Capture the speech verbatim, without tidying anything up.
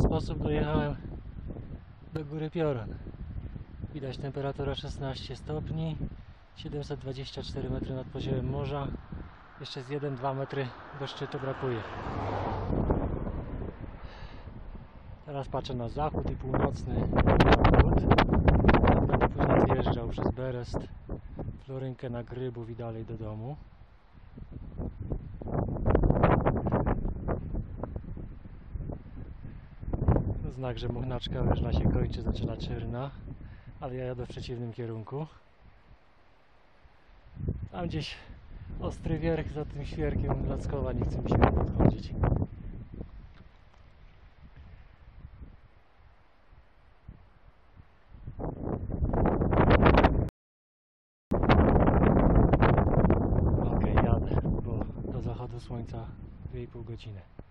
sposób dojechałem do góry Piorun. Widać temperatura szesnaście stopni, siedemset dwadzieścia cztery metry nad poziomem morza. Jeszcze z jeden dwa metry do szczytu brakuje. Teraz patrzę na zachód i północny zachód. Będę później zjeżdżał przez Berest, Florynkę na Grybów i dalej do domu. Znak, że Muchnaczka Łyżna się kończy, zaczyna Czyrna, ale ja jadę w przeciwnym kierunku. Tam gdzieś Ostry Wierch, za tym świerkiem Lackowa, nie chce mi się podchodzić. Ok, jadę, bo do zachodu słońca dwie i pół godziny.